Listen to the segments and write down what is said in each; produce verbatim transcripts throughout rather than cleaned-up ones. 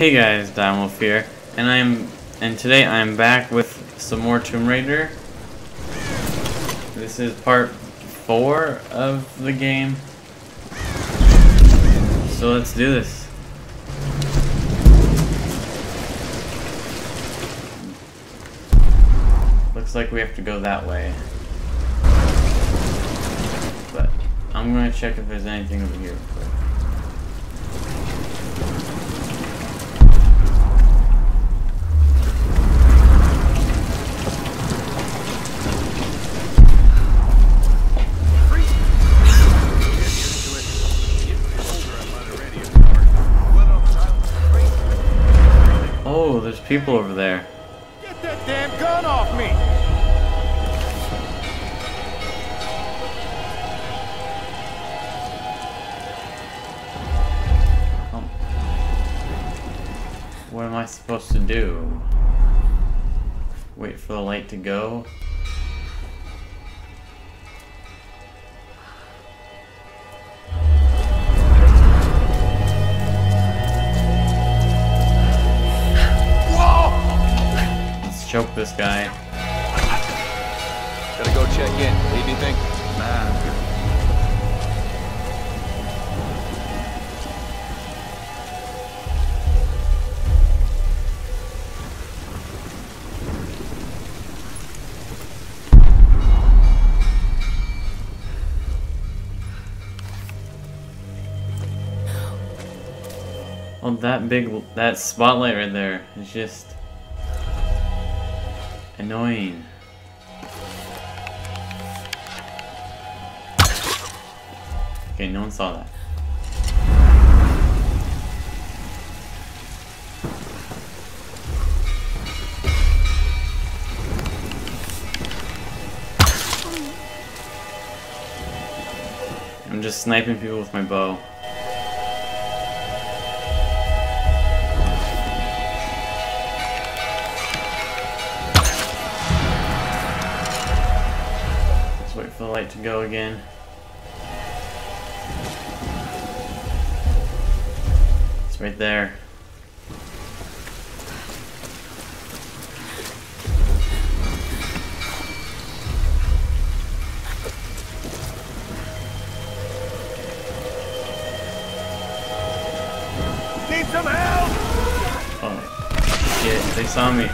Hey guys, Dimewolf here, and I'm and today I'm back with some more Tomb Raider. This is part four of the game. So let's do this. Looks like we have to go that way. But I'm gonna check if there's anything over here. Oh, there's people over there. Get that damn gun off me! Oh. What am I supposed to do? Wait for the light to go? Choke this guy. Gotta go check in. Need anything? Nah. Oh, that big, that spotlight right there is just annoying. Okay, no one saw that. I'm just sniping people with my bow. Wait for the light to go again. It's right there. Need some help! Oh, shit, they saw me.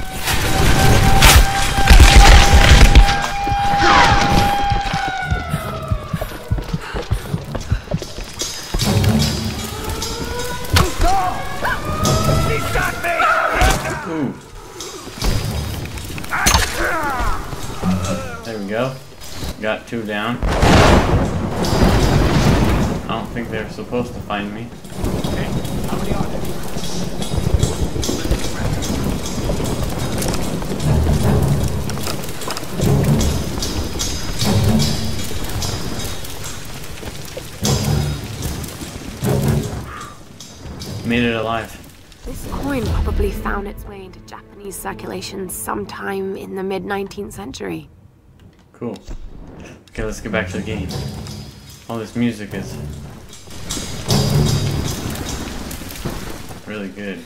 Ooh. There we go. Got two down. I don't think they're supposed to find me. Okay. How many are there? Made it alive. This coin probably found its way into Japanese circulation sometime in the mid nineteenth century. Cool. Okay, let's get back to the game. All this music is really good.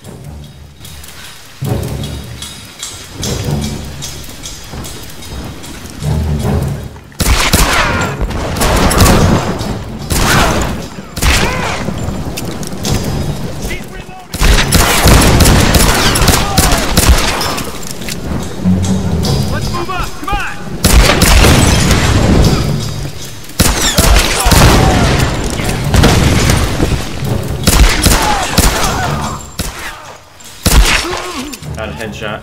Got a headshot.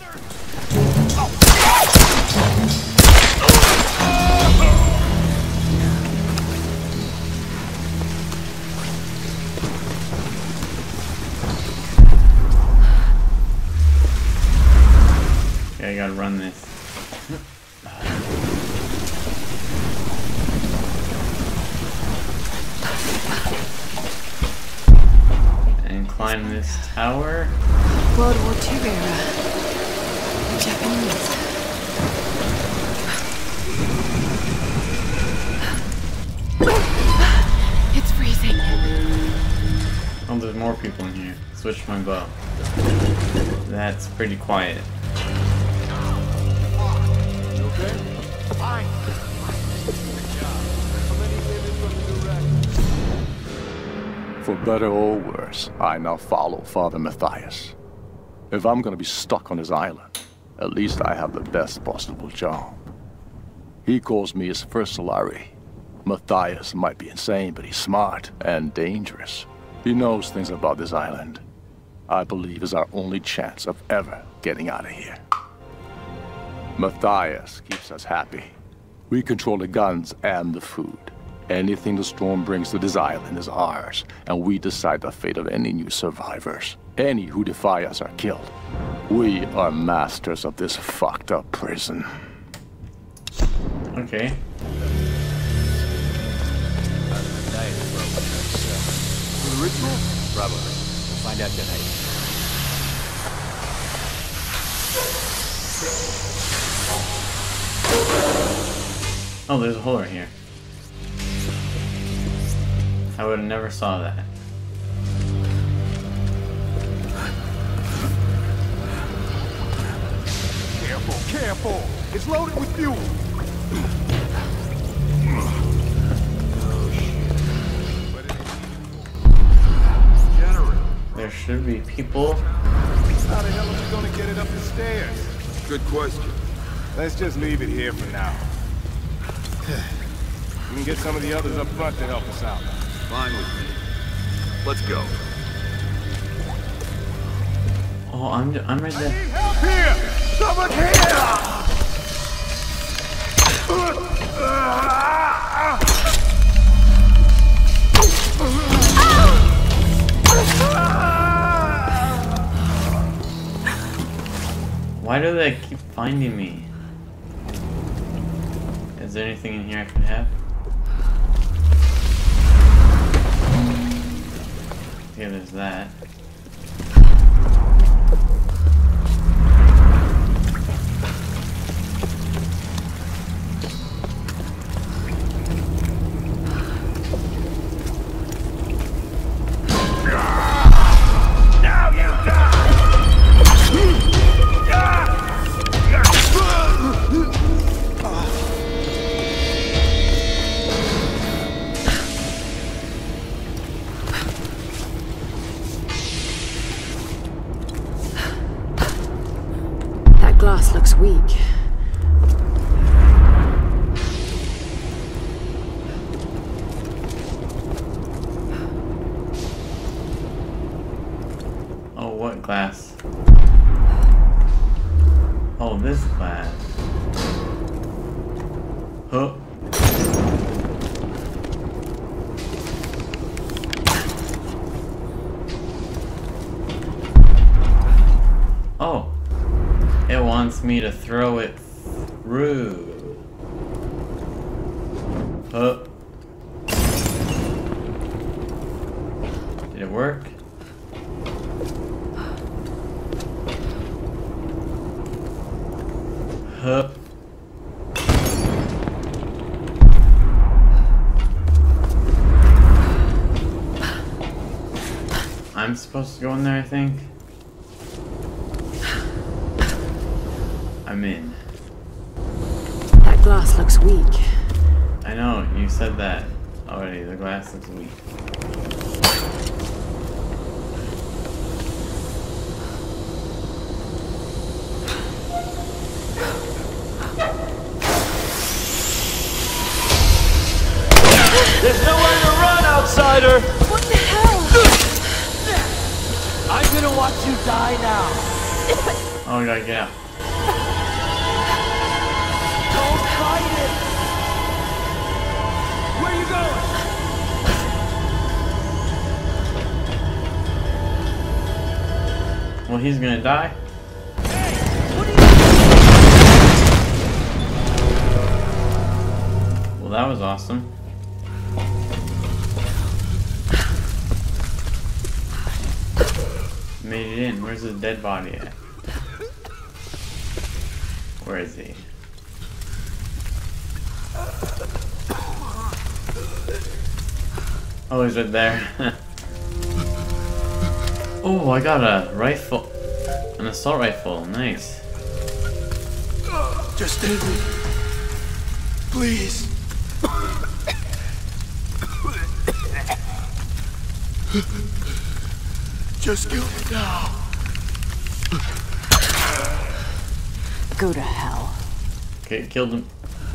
Okay, I gotta run this. And climb this tower. World War Two era. Japanese. It's freezing. Oh, there's more people in here. Switch my bow. That's pretty quiet. You okay? Fine. Good job. How many came in from the direct? For better or worse, I now follow Father Matthias. If I'm gonna be stuck on his island, at least I have the best possible job. He calls me his first salary. Matthias might be insane, but he's smart and dangerous. He knows things about this island. I believe is our only chance of ever getting out of here. Matthias keeps us happy. We control the guns and the food. Anything the storm brings to this island is ours, and we decide the fate of any new survivors. Any who defy us are killed. We are masters of this fucked up prison. Okay. Ritual? Probably. We'll find out tonight. Oh, there's a hole right here. I would have never saw that. Careful, careful! It's loaded with fuel! There should be people. How the hell are we gonna get it up the stairs? Good question. Let's just leave it here for now. We can get some of the others up front to help us out. Fine with me. Let's go. Oh, I'm I'm right I there. need help here! Someone here! Why do they keep finding me? Is there anything in here I could have? Yeah, there's that. Glass looks weak. Oh, what glass? Oh, this glass. Huh. Oh. It wants me to throw it through. Huh. Did it work? Huh. I'm supposed to go in there, I think. I'm in. That glass looks weak. I know, you said that already. The glass looks weak. There's nowhere to run, outsider! What the hell? I'm gonna watch you die now. Oh, we gotta get out. Don't fight it! Where you going? Well, he's gonna die. Well, that was awesome. Made it in. Where's his dead body at? Where is he? Oh, he's right there. Oh, I got a rifle. An assault rifle. Nice. Just end it. Please. Just kill me now. Go to hell. Okay, killed him.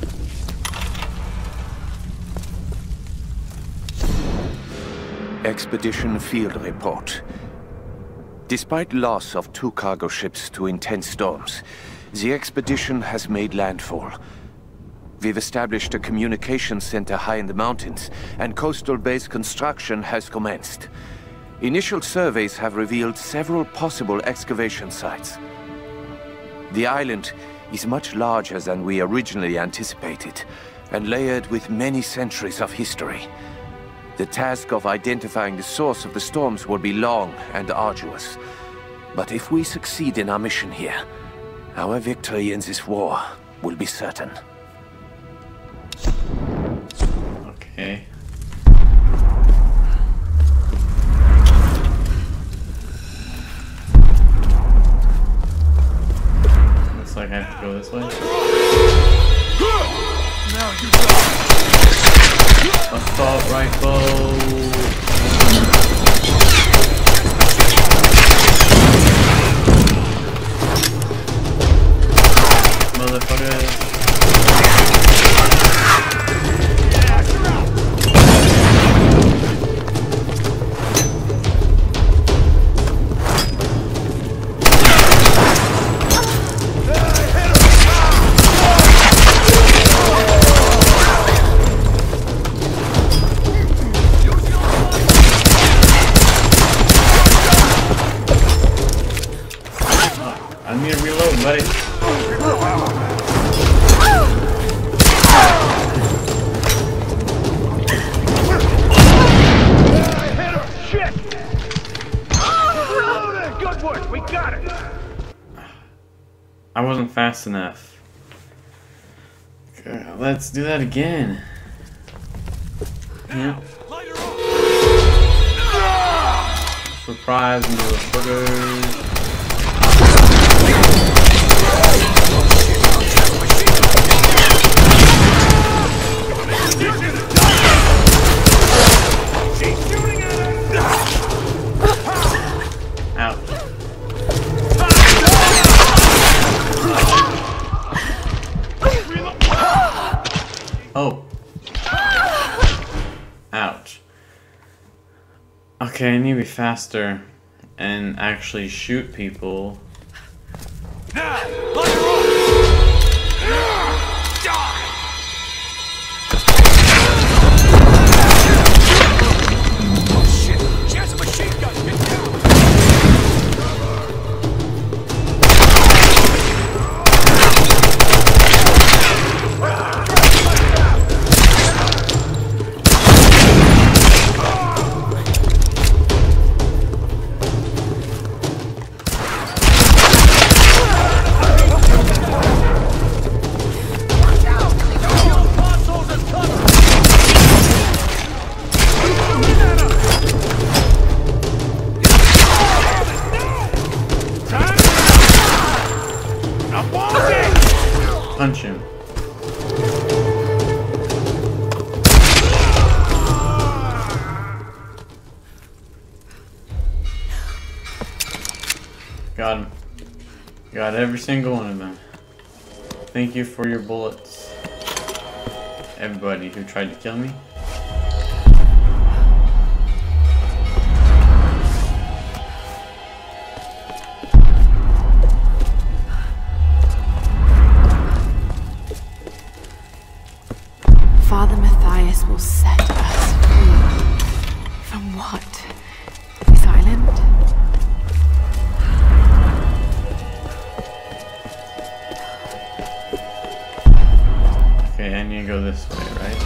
Expedition Field Report. Despite loss of two cargo ships to intense storms, the expedition has made landfall. We've established a communications center high in the mountains, and coastal base construction has commenced. Initial surveys have revealed several possible excavation sites. The island is much larger than we originally anticipated, and layered with many centuries of history. The task of identifying the source of the storms will be long and arduous. But if we succeed in our mission here, our victory in this war will be certain. Okay. Looks like I have to go this way. Now you Assault rifle. Motherfucker. I need to reload, buddy. Good work, we got it. I wasn't fast enough. Okay, let's do that again. Yeah. Surprise, motherfuckers. Oh. Ouch. Okay, I need to be faster and actually shoot people. Now, fire off! Oh shit! She has a machine gun! Get down! Punch him. Got him. Got every single one of them. Thank you for your bullets, everybody who tried to kill me. Father Matthias will set us free. From what? This island? Okay, I need to go this way, right?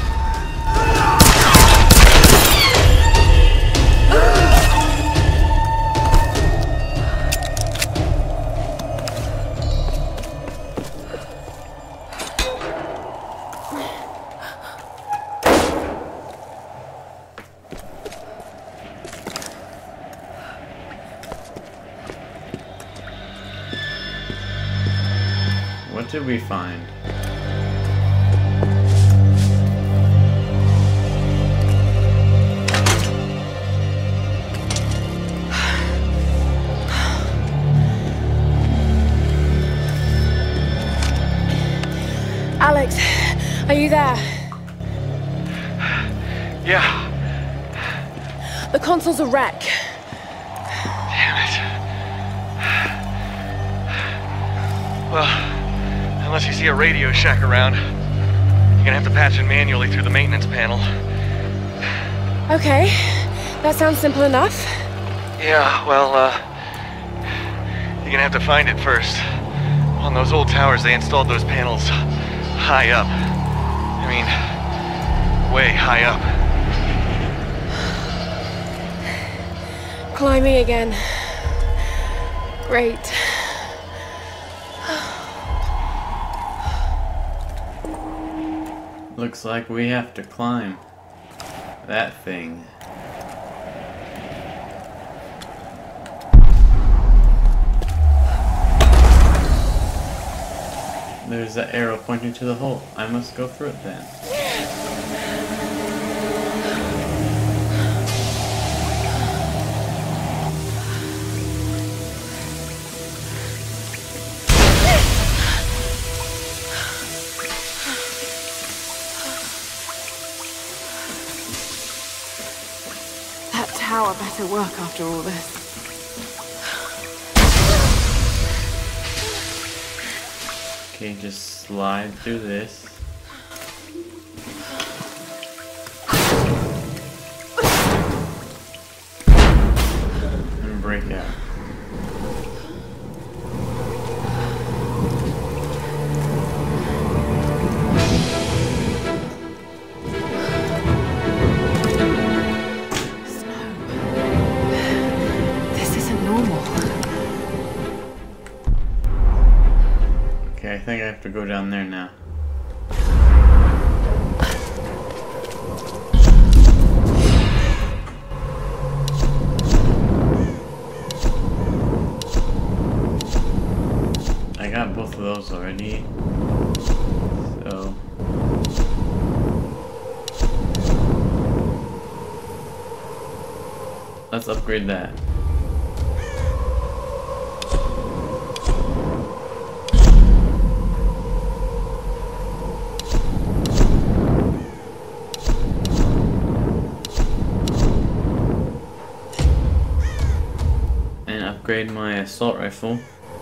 What did we find? Alex, are you there? Yeah. The console's a wreck. Damn it. Well, unless you see a Radio Shack around, you're gonna have to patch it manually through the maintenance panel. Okay, that sounds simple enough. Yeah, well, uh, you're gonna have to find it first. On those old towers, they installed those panels high up. I mean, way high up. Climbing again. Great. Looks like we have to climb that thing. There's that arrow pointing to the hole. I must go through it then. That tower better work after all this. Okay, just slide through this. And break out. I think I have to go down there now. I got both of those already, so let's upgrade that. Upgrade my assault rifle.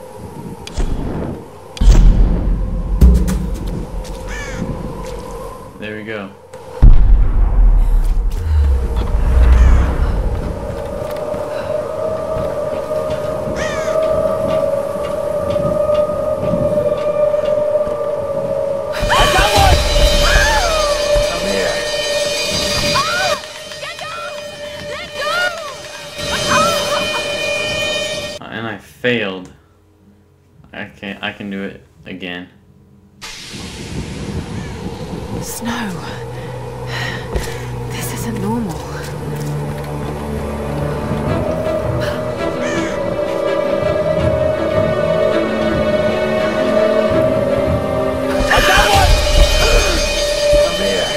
There we go. Failed. I can I can do it again. Snow. This isn't normal. I got one! Come here.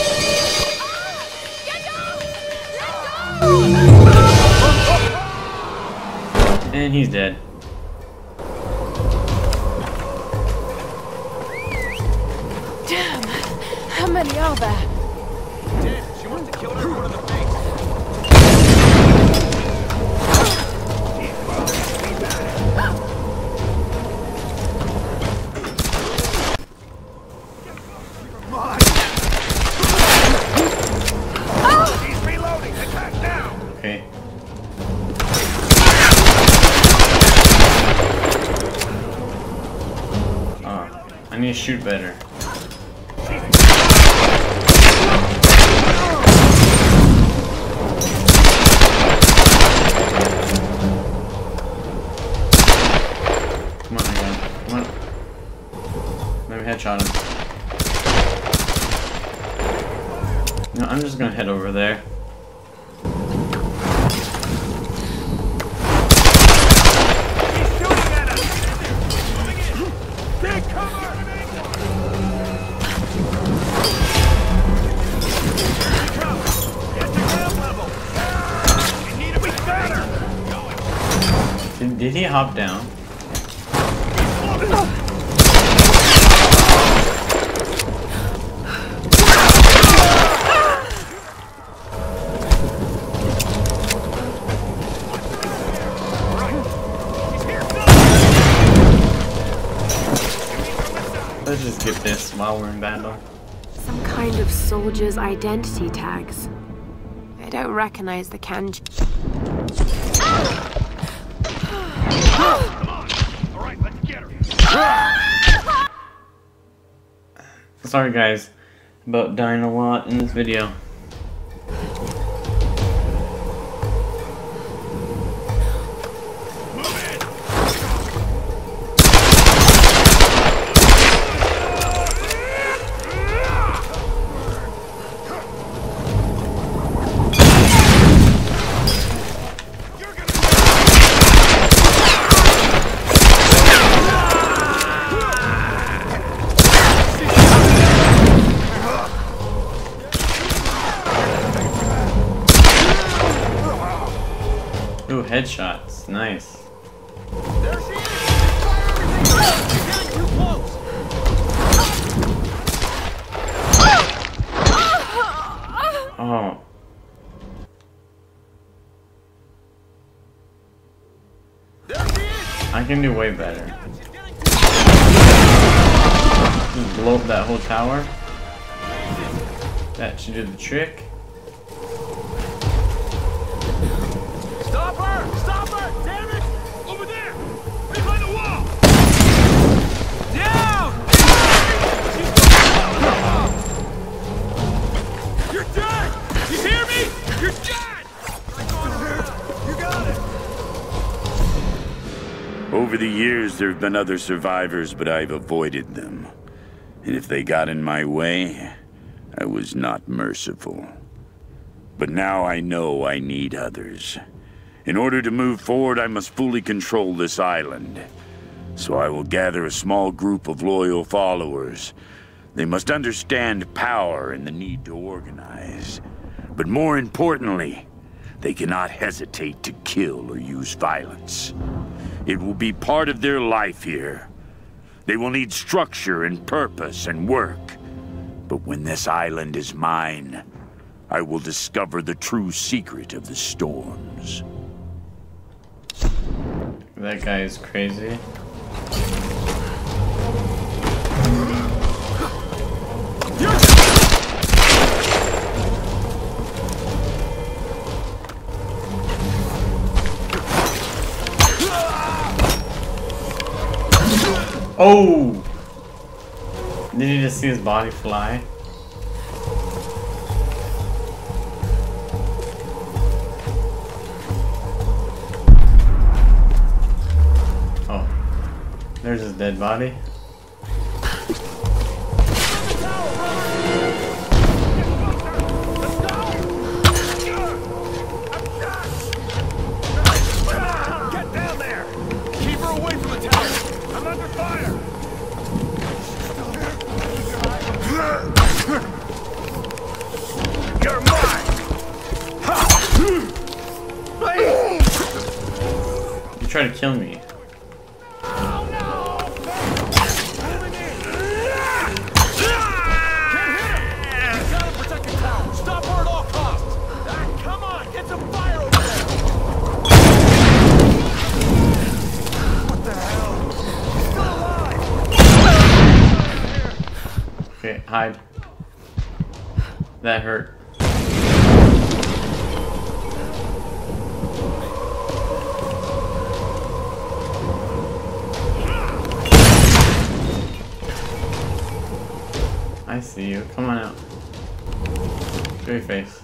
And he's dead. Damn! How many are there? Damn, she must have killed everyone in the face. He's reloading! Attack now! Okay. Oh, I need to shoot better. Come on, again. Come on. Let me headshot him. No, I'm just gonna head over there. Take cover! Did, did he hop down? Let's just get this while we're in battle. Some kind of soldier's identity tags. I don't recognize the kanji. Alright, let's get her. Sorry guys about dying a lot in this video. Ooh, headshots. Nice. There she is! Fire everything! You're getting too close! Oh. There she is! I can do way better. Just blow up that whole tower. That should do the trick. Stop her! Stop her! Damn it! Over there! Behind the wall! Down! You're dead! You hear me? You're dead! You got it! Over the years, there have been other survivors, but I've avoided them. And if they got in my way, I was not merciful. But now I know I need others. In order to move forward, I must fully control this island. So I will gather a small group of loyal followers. They must understand power and the need to organize. But more importantly, they cannot hesitate to kill or use violence. It will be part of their life here. They will need structure and purpose and work. But when this island is mine, I will discover the true secret of the storms. That guy is crazy. Oh! Did you just see his body fly? Oh. There's his dead body. Get down there! Keep her away from the tower! I'm under fire! You're mine! You try to kill me. Oh no! Moving in! Can't hit him! You gotta protect the tower! Stop her at all costs! Ah, come on! Get some fire over there! What the hell? He's still alive! Okay, hide. That hurt. I see you. Come on out. Show your face.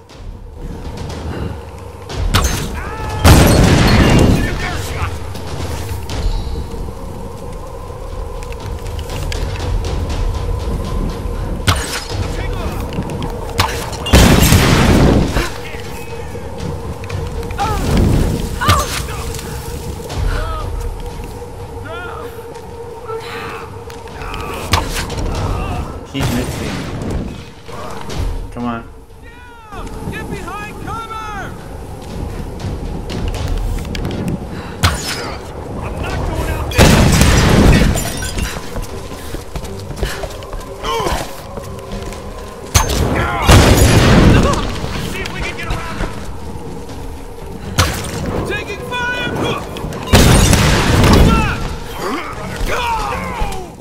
Keep mixing. Come on.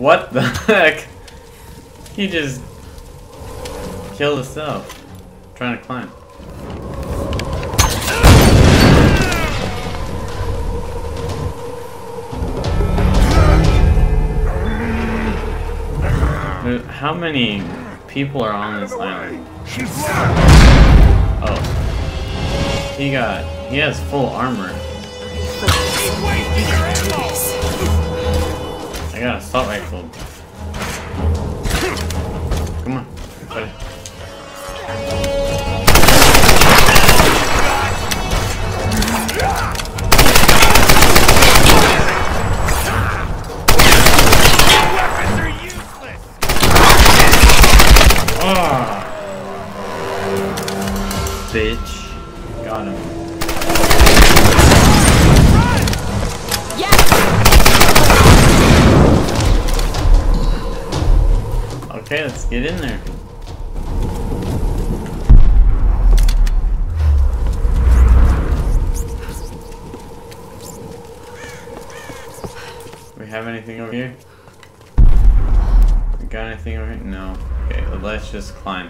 What the heck? He just killed himself trying to climb. How many people are on this island? Oh. He got... He has full armor. I got an assault rifle. Come on. Buddy. Bitch. Got him. Okay, let's get in there. We have anything over here? We got anything over here? No. Okay, let's just climb.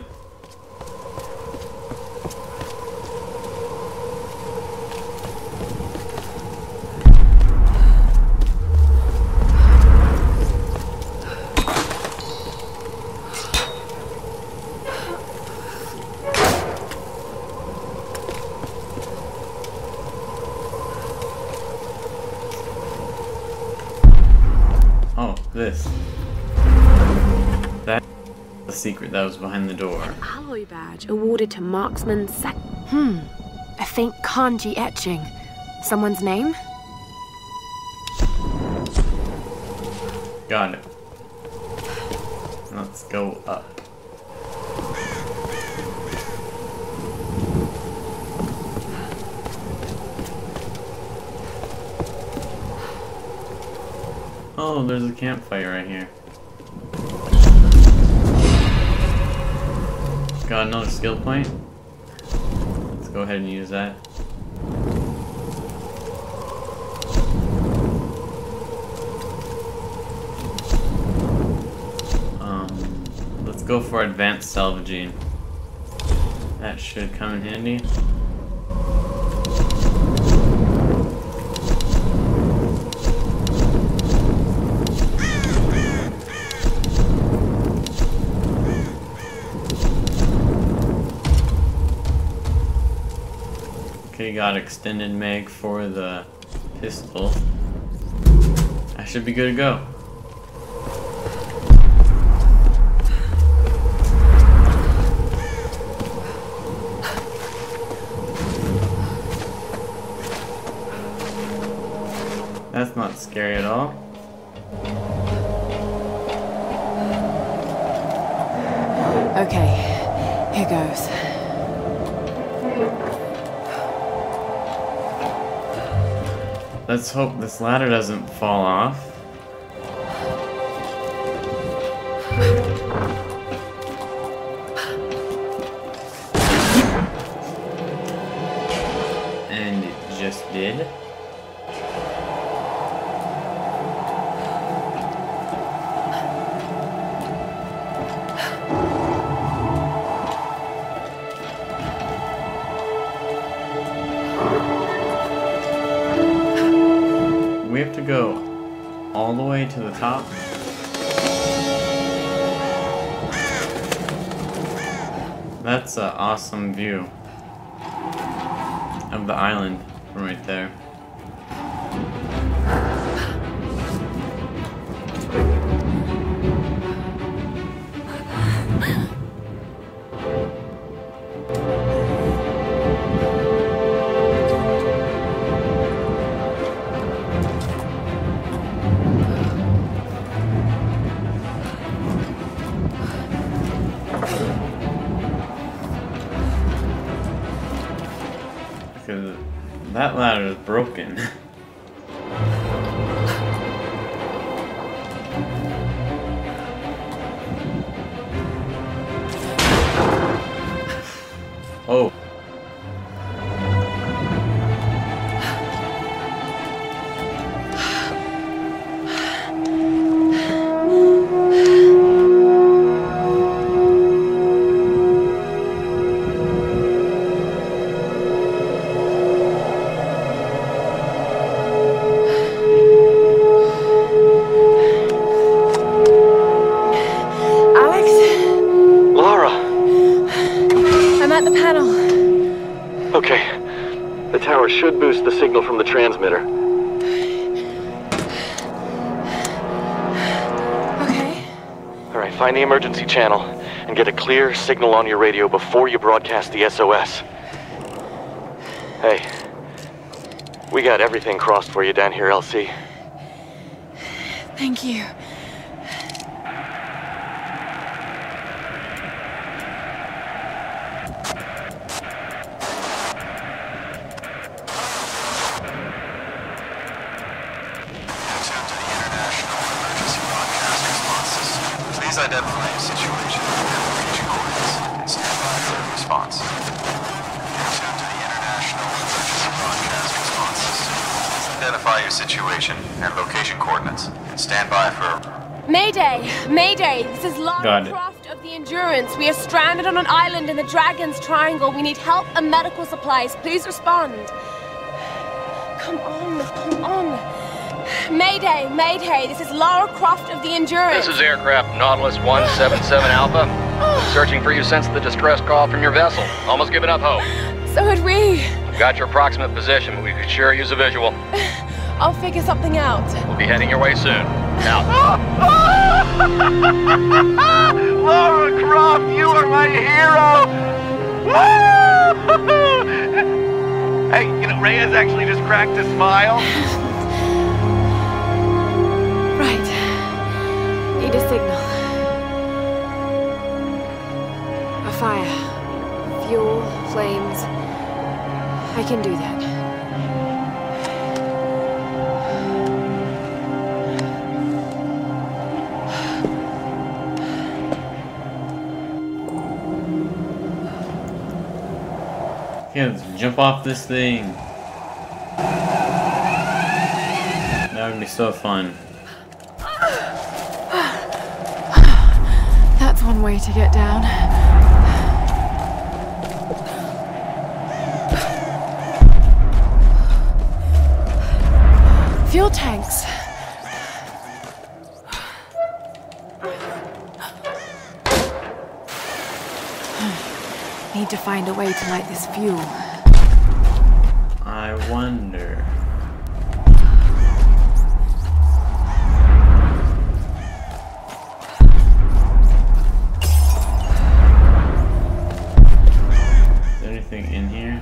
This. That's the secret that was behind the door. An alloy badge awarded to marksman sec... Hmm. A faint kanji etching. Someone's name? Got it. Let's go up. Oh, there's a campfire right here. Got another skill point. Let's go ahead and use that. Um, let's go for advanced salvaging. That should come in handy. Okay, got extended mag for the pistol. I should be good to go. That's not scary at all. Okay, here goes. Let's hope this ladder doesn't fall off. And it just did. We have to go all the way to the top. That's an awesome view of the island from right there. Because that ladder is broken. Oh. tower should boost the signal from the transmitter. Okay. Alright, find the emergency channel and get a clear signal on your radio before you broadcast the S O S. Hey, we got everything crossed for you down here, L C. Thank you. Please identify your situation and location coordinates. Stand by for a response. Attention to the International Emergency Broadcast Response System. Please identify your situation and location coordinates. Stand by for... Mayday! Mayday! This is Got Lara it. Croft of the Endurance. We are stranded on an island in the Dragon's Triangle. We need help and medical supplies. Please respond. Come on, come on. Mayday, Mayday, this is Lara Croft of the Endurance. This is aircraft Nautilus one seven seven Alpha. Searching for you since the distress call from your vessel. Almost given up hope. So had we. We've got your approximate position, but we could sure use a visual. I'll figure something out. We'll be heading your way soon. Out. Lara Croft, you are my hero! Hey, you know, Reyes actually just cracked a smile. Right. Need a signal. A fire. Fuel, flames. I can do that. Yeah, let's jump off this thing. That would be so fun. That's one way to get down. Fuel tanks. Need to find a way to light this fuel. I wonder. Is there anything in here?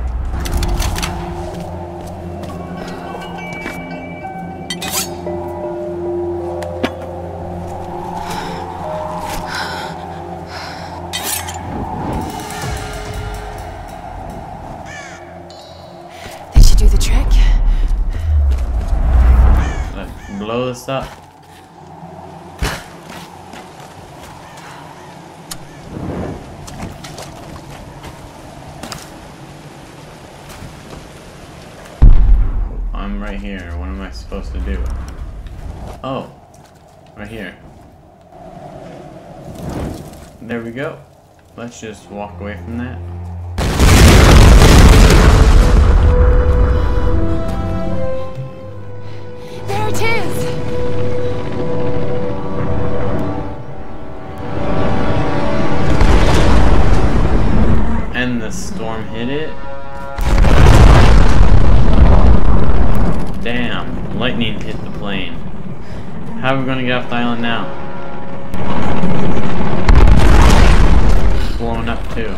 Do the trick. Let's blow this up. I'm right here. What am I supposed to do? Oh, right here. There we go. Let's just walk away from that. There it is! And the storm hit it. Damn, lightning hit the plane. How are we gonna get off the island now? Blown up too.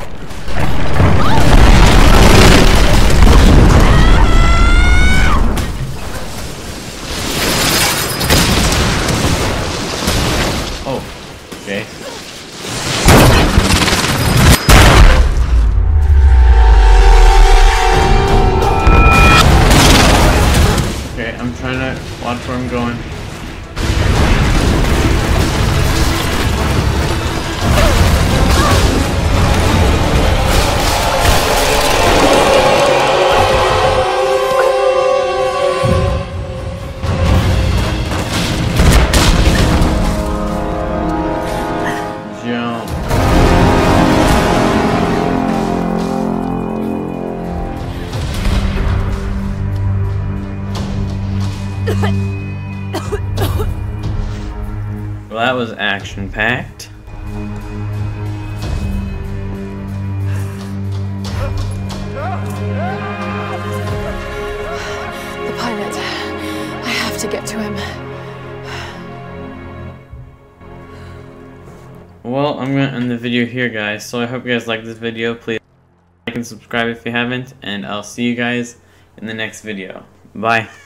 Okay. Okay, I'm trying to watch where I'm going. Well, that was action-packed. get to him. Well, I'm gonna end the video here, guys. So I hope you guys like this video. Please like and subscribe if you haven't, and I'll see you guys in the next video. Bye.